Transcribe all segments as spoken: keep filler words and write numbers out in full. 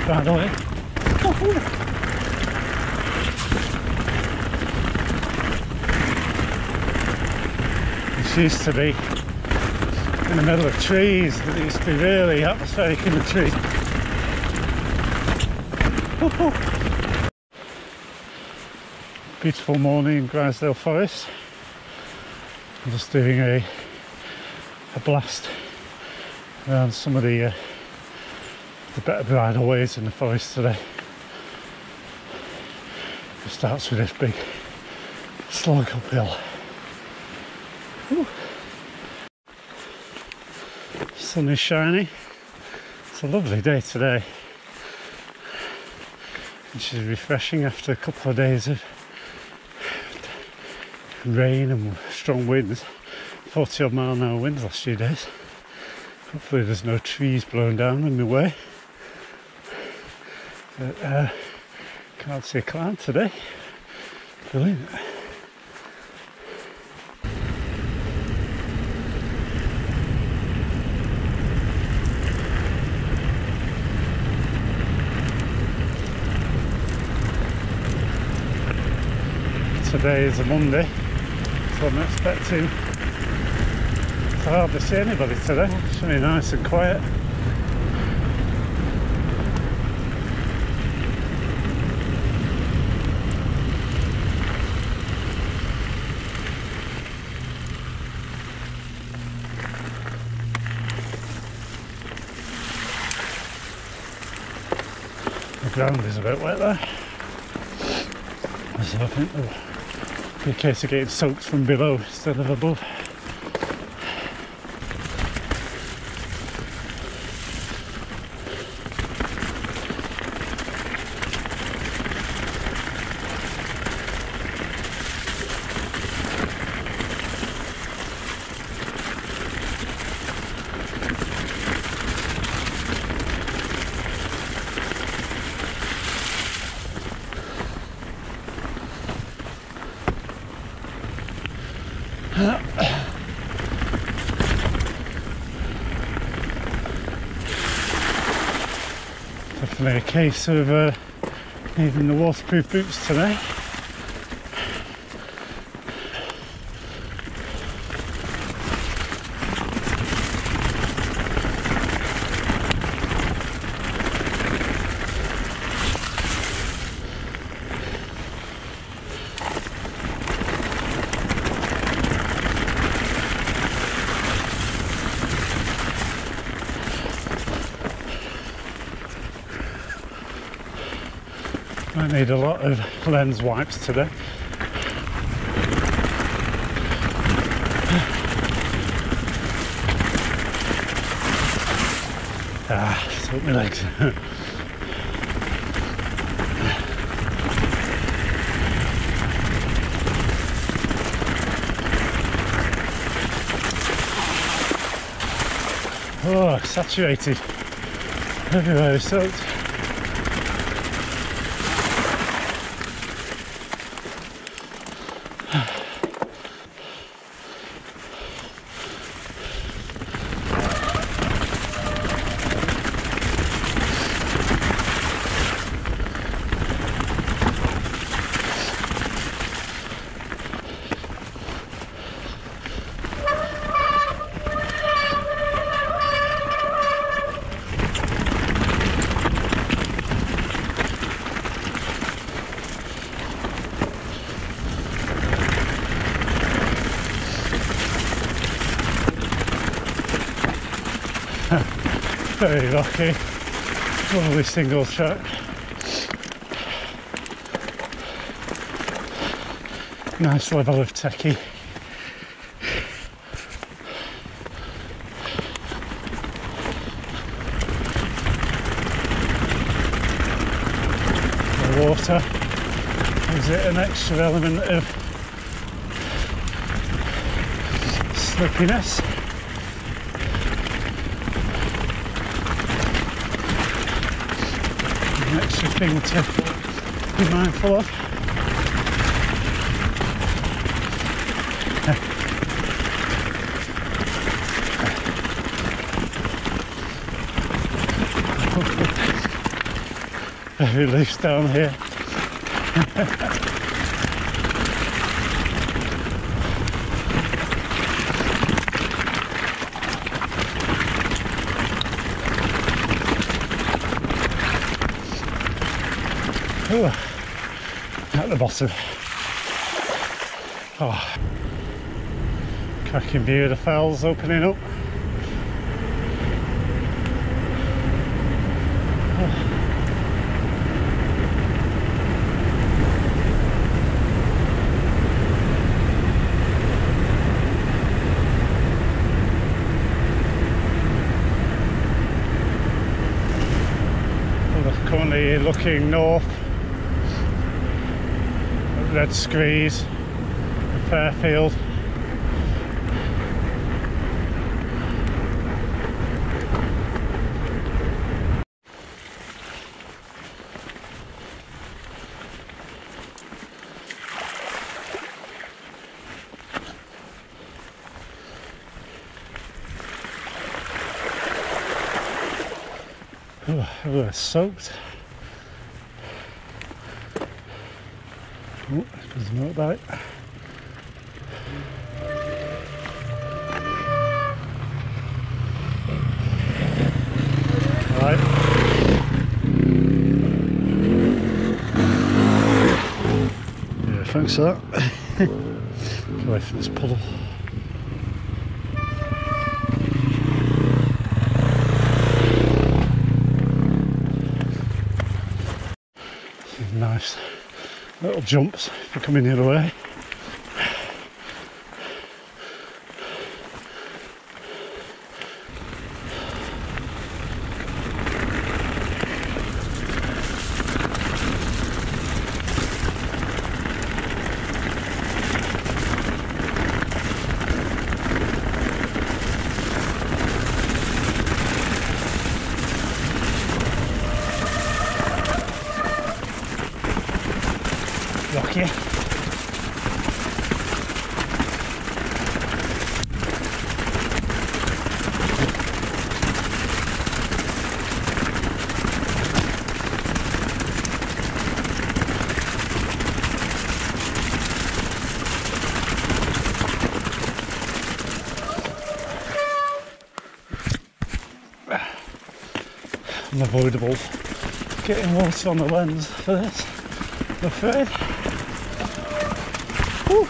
Right away. This used to be in the middle of trees. It used to be really atmospheric in the trees. Beautiful morning in Grizedale Forest. I'm just doing a, a blast around some of the, uh, the better bridleways in the forest today. It starts with this big slog uphill. Whew. Sun is shining. It's a lovely day today, which is refreshing after a couple of days of rain and strong winds. forty odd mile an hour winds last few days. Hopefully there's no trees blowing down in my way. But, uh, can't see a cloud today. Brilliant. Today is a Monday, so I'm expecting to hardly see anybody today. It's really nice and quiet. The ground is a bit wet there, so I think there'll be a case of getting soaked from below instead of above. Definitely a case of uh, needing the waterproof boots today. Might need a lot of lens wipes today. Ah, soak my legs. Oh, saturated. Everywhere is soaked. Very lucky, lovely single track. Nice level of techie. The water gives it an extra element of slippiness. An extra thing to be mindful of. very loose down here. Ooh, at the bottom. Oh, cracking view of the fells opening up. Oh. We're currently looking north. Red Screes, Fairfield. Oh, we're soaked. Oh, there's a motorbike. Right. Yeah, thanks for that. Get away from this puddle. Nice little jumps if you're coming the other way. Rocky. Unavoidable getting water on the lens for this, I'm afraid. Whew.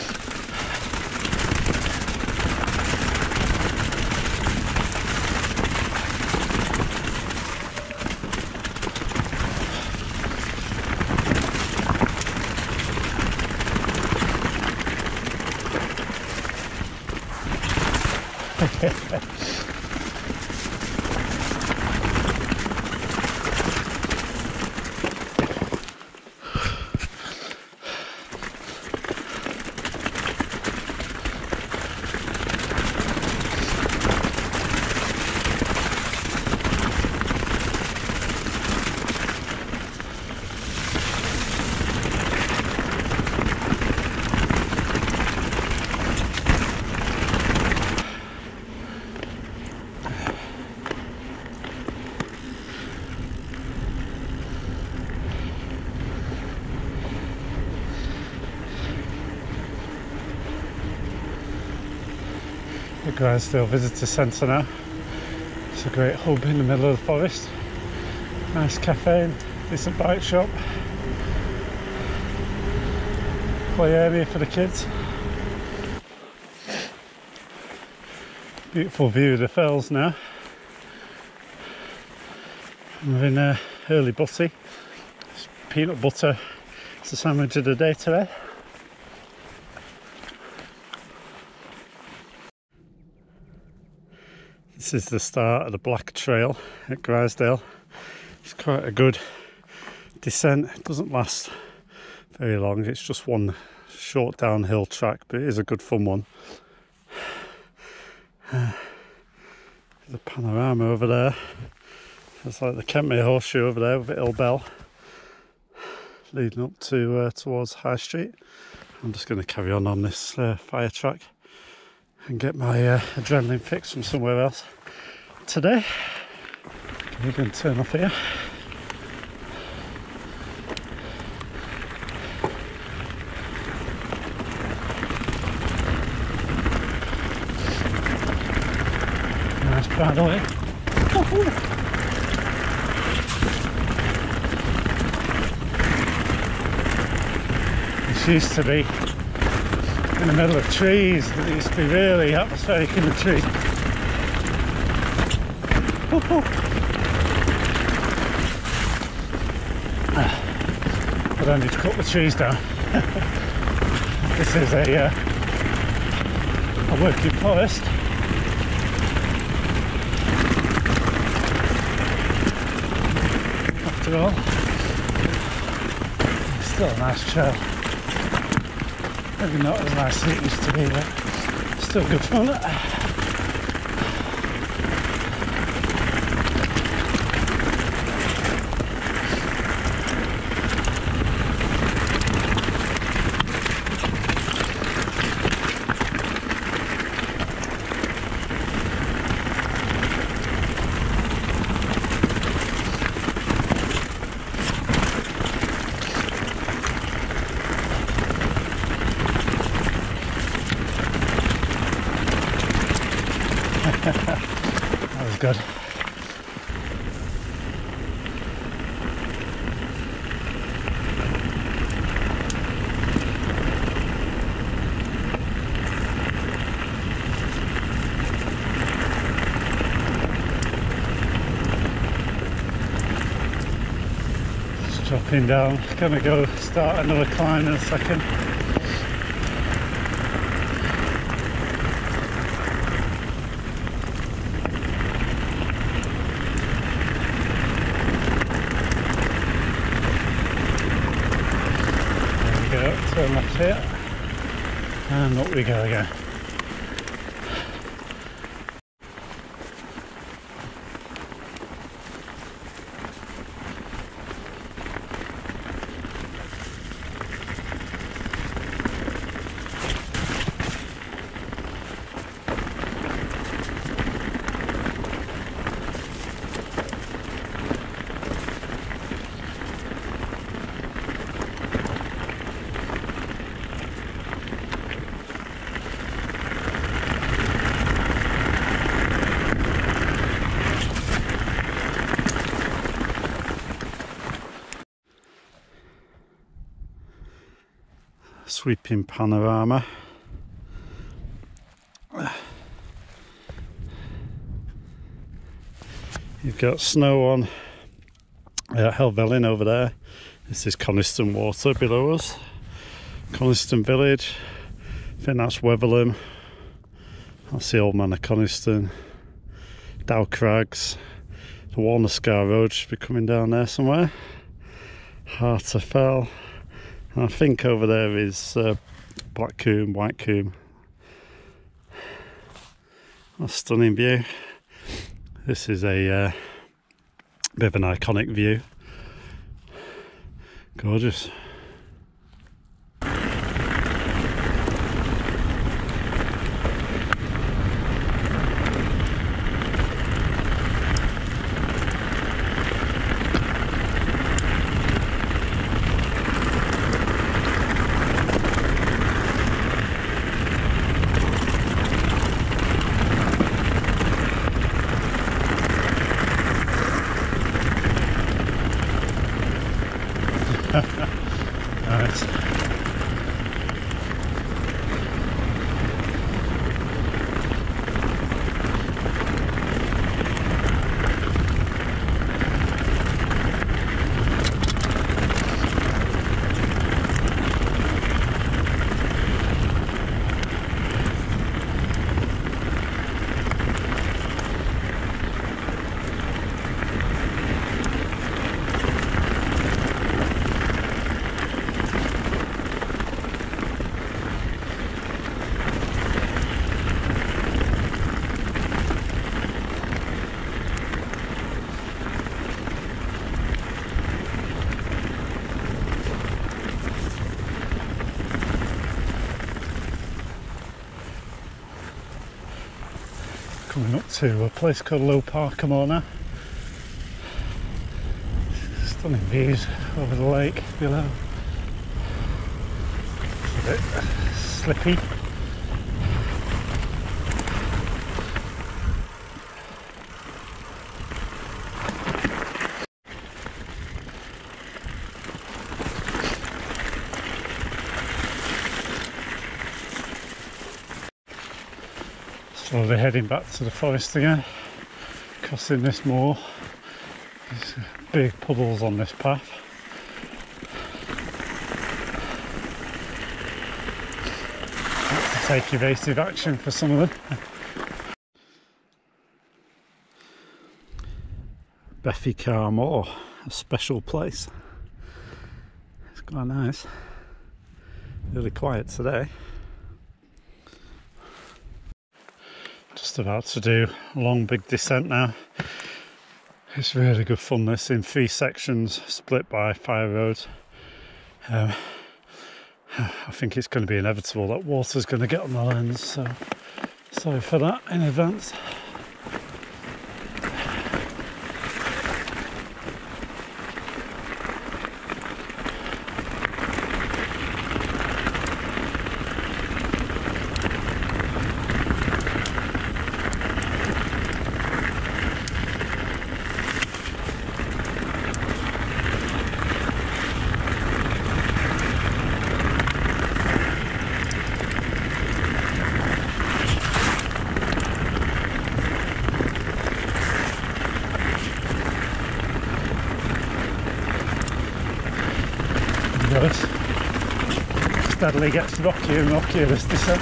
The Grizedale Visitor Centre now. It's a great hub in the middle of the forest. Nice cafe and decent bike shop. Play area for the kids. Beautiful view of the fells now. I'm having a early butty. It's peanut butter. It's the sandwich of the day today. This is the start of the Black Trail at Grizedale. It's quite a good descent. It doesn't last very long. It's just one short downhill track, but it is a good fun one. Uh, there's a panorama over there. It's like the Kentmere Horseshoe over there with the Hill Bell leading up to uh, towards High Street. I'm just going to carry on on this uh, fire track and get my uh, adrenaline fix from somewhere else today. We're going to turn off here. bridleway. This used to be in the middle of trees. It used to be really atmospheric in the trees. But then you'd cut the trees down. This is a, uh, a working forest. After all, it's still a nice trail. Maybe not as nice as it used to be, but still good fun. That was good. Just dropping down, gonna go start another climb in a second. Turn left here and up we go again. Sweeping panorama. You've got snow on uh, Helvellyn over there. This is Coniston Water below us. Coniston Village. I think that's Weatherlam. That's the old man of Coniston. Dow Crags. The Warner Scar Road should be coming down there somewhere. Harterfell. And I think over there is uh, Black Combe, White Combe. A stunning view. This is a uh, bit of an iconic view. Gorgeous. Nice. Coming up to a place called Low Parkamona. Stunning views over the lake below. It's a bit slippy. Slowly heading back to the forest again, crossing this moor. There's big puddles on this path. Have to take evasive action for some of them. Bethy Moor, a special place. It's quite nice. Really quiet today. Just about to do a long big descent now. It's really good fun, this, in three sections split by fire roads. Um, I think it's going to be inevitable that water's going to get on the lens, so sorry for that in advance. Steadily gets rockier and rockier this descent.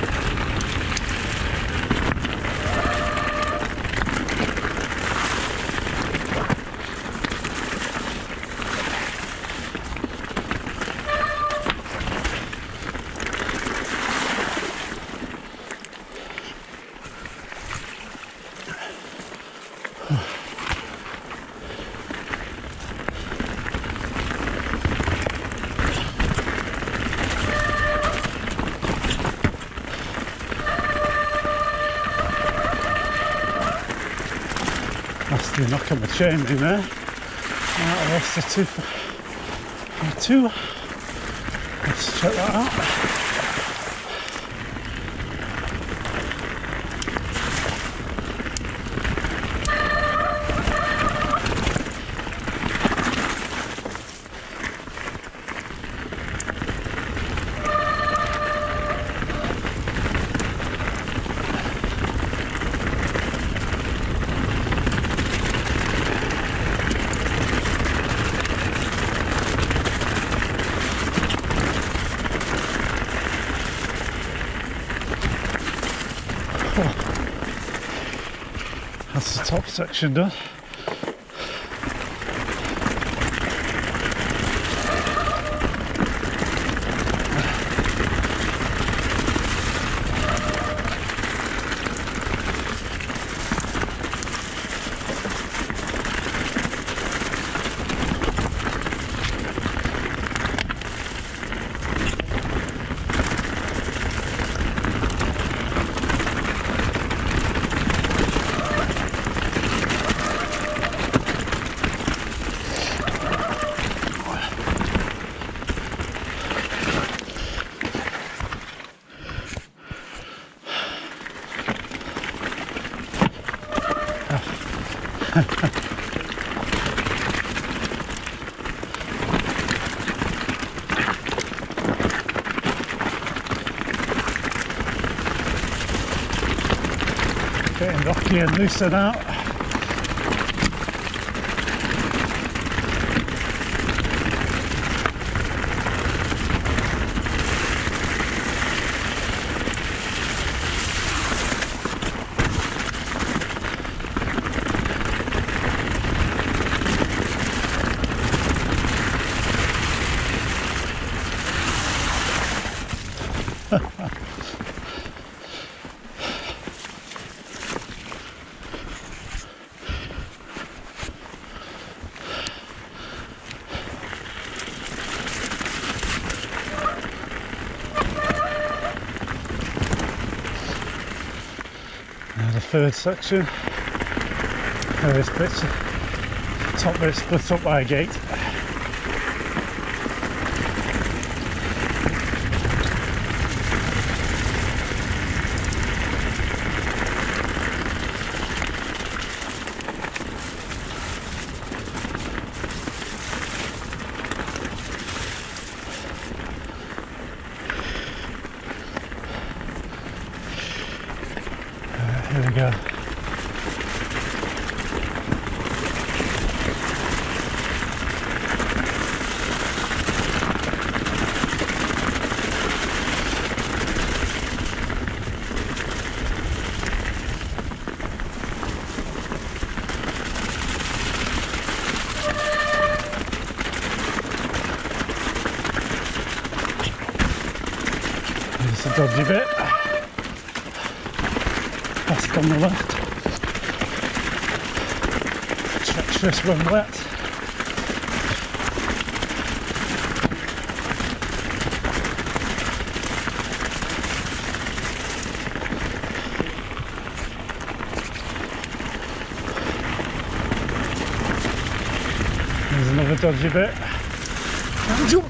Nasty knock on the chain in there. Right, that's the two for two. Let's check that out. That's the top section done. Getting rocky and loosen out. Now the third section, now this bit, top bit split up by a gate. Here we go. It's a dodgy bit. Past on the left. Treacherous when wet. There's another dodgy bit. And jump!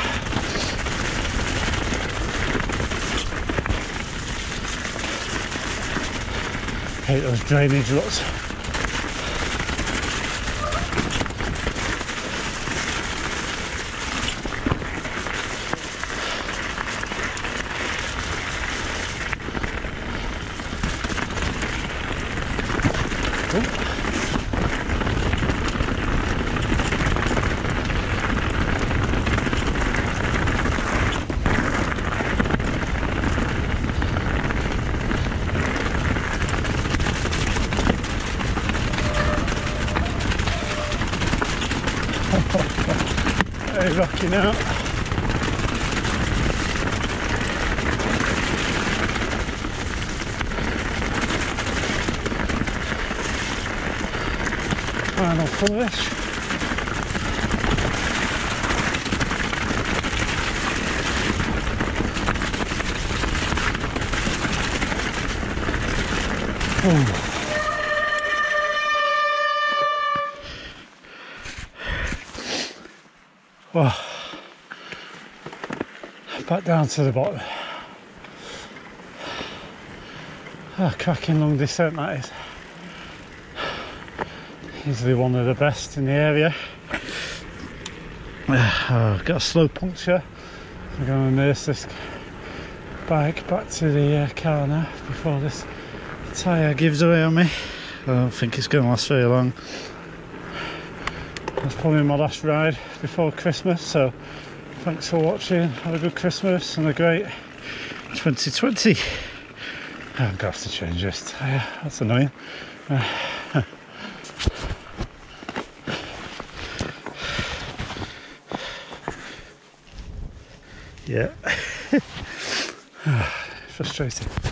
Hate those drainage ruts. Very rocky now. Final flourish. Ooh. Well, back down to the bottom. Ah, cracking long descent that is. Easily one of the best in the area. Oh, I've got a slow puncture. I'm going to immerse this bike back to the uh, car now before this tyre gives away on me. I don't think it's going to last very long. That's probably my last ride before Christmas, so thanks for watching. Have a good Christmas and a great twenty twenty. I'm going to have to change this tyre, that's annoying. Uh, yeah. Frustrating.